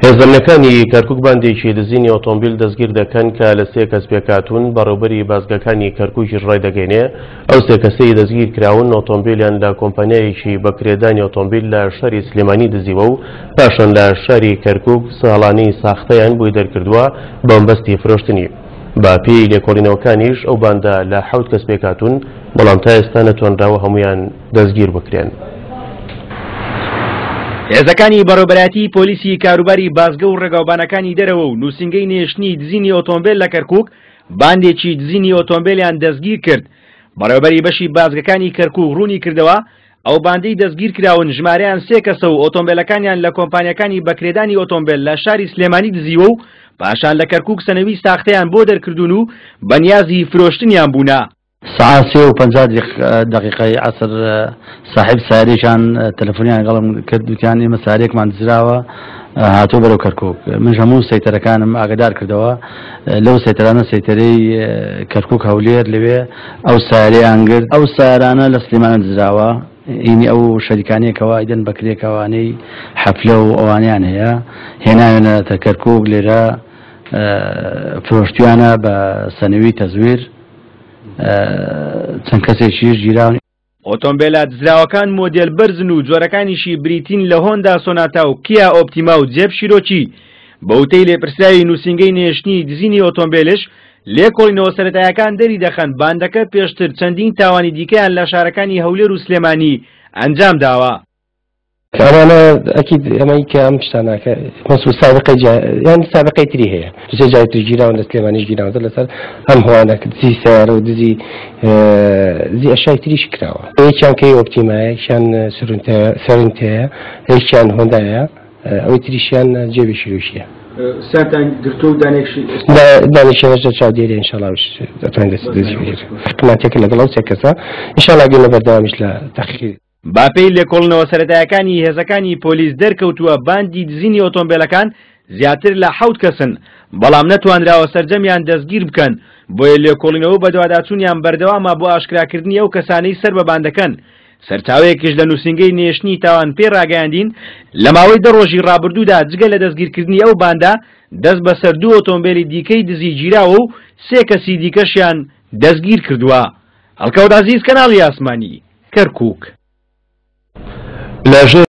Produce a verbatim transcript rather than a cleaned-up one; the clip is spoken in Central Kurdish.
لەزەرنەکانی کەرکووک باندێکی دزینی ئۆتۆمبیل دەستگیر دەکەن کە لە سێ کەس پێکهاتوون بەڕێوەبەری بازگەکانی کەرکووکیش ڕێدەگەێنێ. ئەو سێ کەسەی دەستگیر کراون ئۆتۆمبیلیان لە کۆمپانیایەکی بەکرێدانی ئۆتۆمبیل لە شاری سلێمانی دزیوە و پاشان لە شاری کەرکووک ساڵانەی ساختەیان بۆی دەرکردووە بە مەبەستی فرۆشتنی. با پێی لێکۆڵینەوەکانیش ئەو باندا لە حەوت کەس پێکهاتوون، بەڵام تا ئێستا نەتوانراوە هەمویان دەستگیر بکرێن. هێزەکانی بەڕێوەبەرایەتی پۆلیسی کاروباری بازگە و ڕێگاوبانەکانی دەرەوە و نووسینگەی نێشتنی دزینی ئۆتۆمبیل لە کەرکووک باندێکی دزینی ئۆتۆمبیلیان دەستگیر کرد. بەڕێوەبەری بەشی بازگەکانی کەرکووک ڕوونی کردەوە ئەو باندەی دەستگیر کراون ژمارەیان سێ کەسە و ئۆتۆمبیلەکانیان لە کۆمپانیەکانی بەکرێدانی ئۆتۆمبیل لە شاری سلێمانی دزیوە و پاشان لە کەرکووک سەنەوی ساختەیان بۆ دەرکردون و بەنیازی فرۆشتنیان بوونا. ساعت سێ و پەنجا دقیقەی عەسر صاحب سارێکیان تەلەفۆنیان گەڵم کرد، وتیان ئێمە سارێکمان دزراوە هاتۆ بەرەو کەرکووک. من هەموو سەیتەرەکانم ئاگادار کردەوە. لەو سەیتەرانە سەیتەرەی کەرکووک هەولێر لەوێ ئەو سارەیان گرت. ئەو سارانە لە سلێمانە دزراوە، ئینی ئەو شەریکانەیەکەوە ئیدەن بەکرێکەوانەی حەفلە و ئەوانیان هەیە هێناوێنەتە کەرکووک. لێرە فرۆشتیانە بە سەنەوی تەزویر چەند کەسێکیش گیراون. ئۆتۆمبیلە دزراوەکان مۆدێل بەرزن و جۆرەکانیشی بریتین لە هۆندا سۆناتا و کیا ئۆپتیما و جێب شیرۆکی. بەوتەی لێپرسراوی نووسینگەی نێشتنی دزینی ئۆتۆمبیلش لێکۆڵینەوە سەرەتایەکان دەری دەخەن باندەکە پێشتر چەندین تاوانی دیکەیان لە شارەکانی هەولێر و سلێمانی ئەنجام داوە. ئەمانە ئەکید ئەمەی کە ئەم شتانەکە مەسوول سابقەی یان سابقەی تری هەیە، دوسێ جای تر گیراون لە سلێمانیش گیراونەتە لەسەر هەم هەوانە دزی سیارە و دزی دزی ئەشای تریش کراوە. یەکیان کەی ئۆپتیمایە، یەکیان سەرنتەیە، یەکیان هۆندایە، ئەوەی تریشیان جێبی شیرۆشیە. سەرتان گرتو و دانێکشی دانێکشێنەشە چاودێری ئینشاڵڵا دەتوانین دەست دەزی بگیرن. حکومەتێک لەگەڵ ئەو سێ کەسە ئینشاڵڵا گەنە بەردەوامیش لە تەحقیق. باپەی لێکۆڵنەوە سەرەتایەکانی هێزەکانی پۆلیس دەرکەوتووە باندی دزینی ئۆتۆمبیلەکان زیاتر لە حەوت کەسن، بەڵام نەتوانراوە سەرجەمیان دەستگیر بکەن. بۆیە لێکۆڵینەوە بە دوواداچوونیان بەردەوامە بۆ ئاشکراکردنی ئەو کەسانەی سەر بە باندەکەن. سەرچاوەیەکیش لە نووسینگەی نێشتنی تاوان پێ ڕاگەیاندین لە ماوەی دە ڕۆژی ڕابردوودا جگە لە دەستگیرکردنی ئەو باندا دەست بەسەر دوو ئۆتۆمبیلی دیکەی دزی گیراوە و سێ کەسی دیکەشیان دەستگیر کردووە. هەڵکەوت عەزیز، کەناڵی ئاسمانی، کەرکووک.